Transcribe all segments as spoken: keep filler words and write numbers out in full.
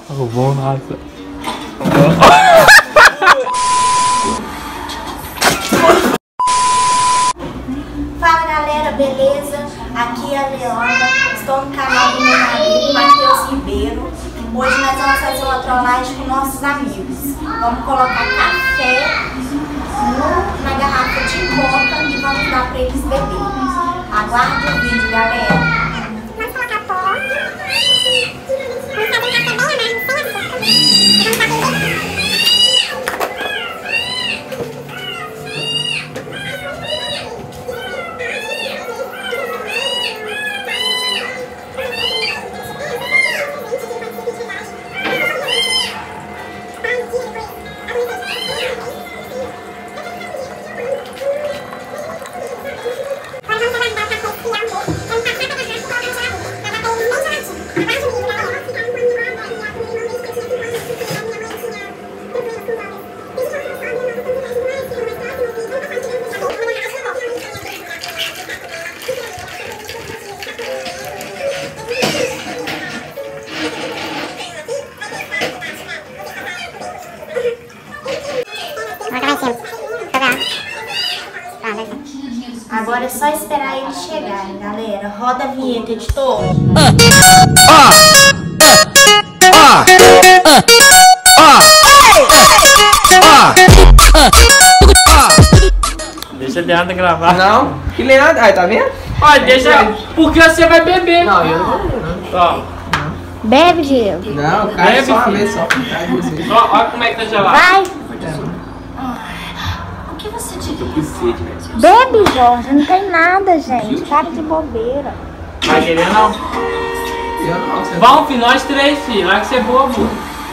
Oh, bom nada. Fala galera, beleza? Aqui é a Leona, estou no canal do meu marido, Matheus Ribeiro. Hoje nós vamos fazer uma trollagem com nossos amigos. Vamos colocar café no, na garrafa de coca e vamos dar para eles beberem. Aguarde o vídeo, galera. Vamos colocar pó. Vamos fazer um café bem amargo, sem açúcar. Vamos fazer Agora é só esperar eles chegarem, galera. Roda a vinheta, editor. Deixa a Leandra gravar. Não, que Leandra? Aí, tá vendo? Olha, deixa. Porque você vai beber. Não, eu não vou beber, não. Ó. Bebe, Diego. Não, cai Bebe, só uma filho. vez só. Ó, ó como é que tá gelado. Vai. O que você Eu tô com sede, velho. Bebe, Jorge. Não tem nada, gente. Para de bobeira. Vai querer não? Eu não, você Vamos, filho, nós três, filho. Vai que você é bobo.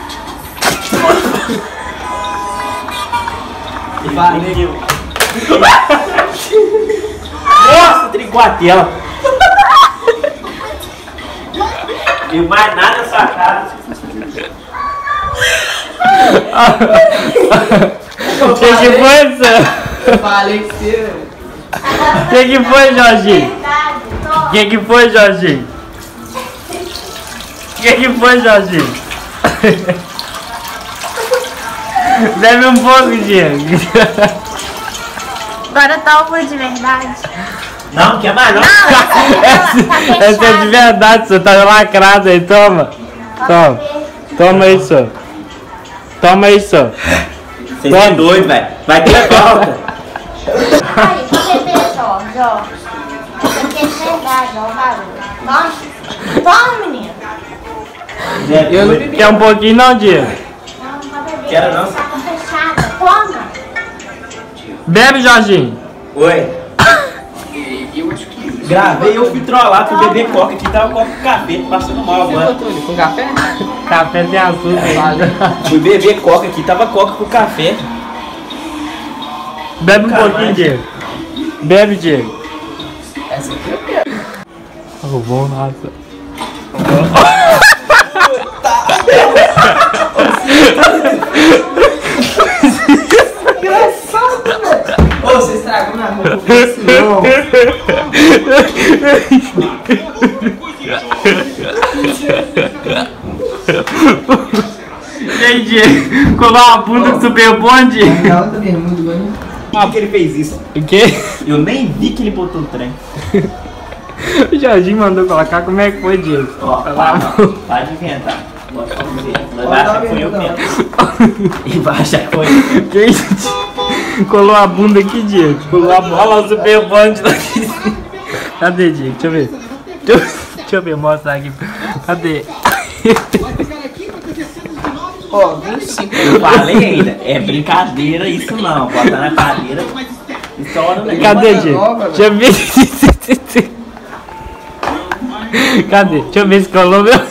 Valeu. Nossa, trincou a tela. E mais nada na sua cara. O que que foi, Sam? Eu falei que você... O que que foi, Jorginho? O que que foi, Jorginho? O que que foi, Jorginho? Bebe um pouco, Diego. Agora toma de verdade. Não, quer mais não? Essa, essa é de verdade, você tá lacrado aí, toma. Toma. Toma isso. Toma isso. Vocês é doido, velho. Vai ter falta. Aí, vou beber, Jorge, ó. Isso aqui é de verdade, ó, o barulho. Toma. Toma, menino. Eu não bebi. Quer um pouquinho não, Diego? Não, não pode beber. Quero não. Saca fechada. Toma. Bebe, Jorginho. Oi. Gravei, eu fui trollar, fui beber coca aqui, tava coca com café, passando mal Você agora. botou ele com café? Café tem açúcar aí. Fui beber coca aqui, tava coca com café. Bebe um Caralho. pouquinho, Diego. Bebe, Diego. Essa aqui eu quero. Oh, bom nada. Engraçado, velho. Ô, você estragou na roupa com isso, não. E aí, Diego? Colar a bunda do Super Bonde? Ela tá vendo muito bonito. Por que ele fez isso? O quê? Eu nem vi que ele botou o trem. O Jorginho mandou colocar. Como é que foi, Diego? Ó, Vai lá. para, para de inventar. Pode fazer. Vai achar que foi eu mesmo. E vai achar que foi eu. Que isso? Colou a bunda aqui, Diego. Colou a bola, o Super Bonde daqui. Cadê, Diego? Deixa eu ver. Deixa eu, deixa eu ver, mostrar aqui. Cadê? Ó, vinte e cinco. Eu falei ainda, é brincadeira isso não. Bota na cadeira. Estoura o negócio. Cadê, Banda Diego? nova, Deixa eu ver. Cadê? Deixa eu ver se colou meu.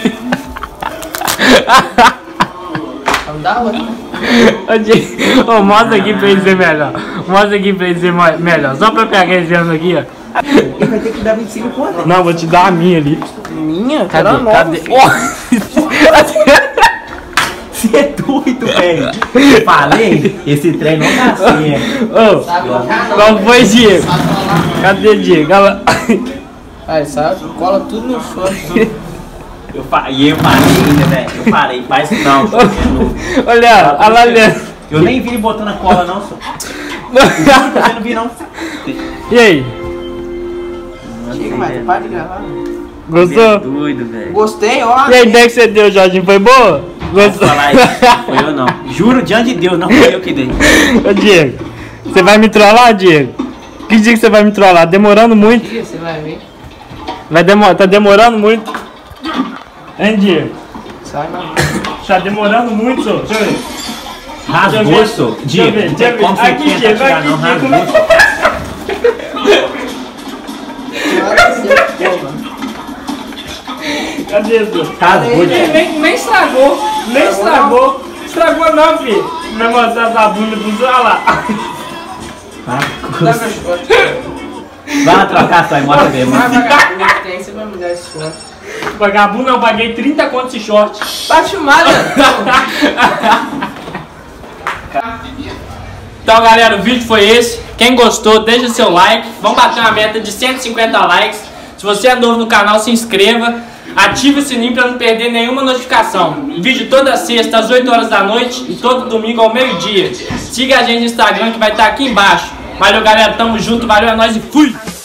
Vamos dar outra. Ô, Diego, ô, mostra aqui pra ele ser melhor. Mostra aqui pra ele ser mo- melhor. Só pra pegar esse ano aqui, ó. Ele vai ter que dar vinte e cinco contas. Não, vou te dar a minha ali. Minha? Cadê? Era nova, Cadê? filho. Você é doido, velho. Falei, esse trem não tá certo. Ô, Sabe colocar não. qual foi, Diego? Cadê, Diego? Ela... Aí, sabe? Cola tudo no chão. Eu fa... E eu parei ainda, velho. Eu parei, faz isso não. Só. Olha, olha lá, olha. Eu nem vi ele botando a cola, não, só. Eu não vi, não. E aí? Chega, mas para de gravar. Gostou? É doido, velho. Gostei, ó. E a ideia que você deu, Jorginho, foi boa? Gostou? Falar isso. Foi eu não. Juro diante de Deus, não foi eu que dei. Ô Diego, você vai me trollar, Diego? Que dia que você vai me trollar? Demorando muito? Dia, você vai ver. Vai demorar, tá demorando muito? Hein, Diego? Sai, mano. Tá demorando muito, só. Deixa eu ver. Rasgou, só. Deixa eu Diego, ver, não deixa eu tem ver. como você Aqui, tentar Diego, tirar, aqui, não. Diego. Rasgou, só. Cadê, Zô? Rasgou, Nem, Diego. nem, nem estragou, nem estragou. Estragou não, filho. Vai mostrar essa bunda pro Zô, olha lá. Dá meu short. Vai lá trocar só e mostra Vai, mesmo. vagabundo que tem, você vai me dar esse short. Vagabundo, eu paguei trinta conto esse short. Tá filmado, Então, galera, o vídeo foi esse. Quem gostou, deixa seu like. Vamos bater uma meta de cento e cinquenta likes. Se você é novo no canal, se inscreva. Ative o sininho para não perder nenhuma notificação. Vídeo toda sexta às oito horas da noite e todo domingo ao meio-dia. Siga a gente no Instagram que vai estar aqui embaixo. Valeu, galera. Tamo junto. Valeu, é nóis e fui!